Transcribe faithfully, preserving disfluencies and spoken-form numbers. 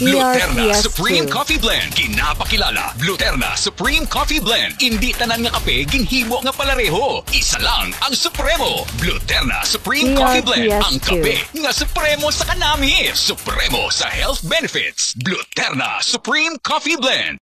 Bluterna Supreme Coffee Blend. Ginapakilala. Bluterna Supreme Coffee Blend. Hindi tanan nga kape, ginhimo nga palareho. Isa lang ang Supremo. Bluterna Supreme Coffee Blend. Ang kape nga Supremo sa kanami. Supremo sa health benefits. Bluterna Supreme Coffee Blend.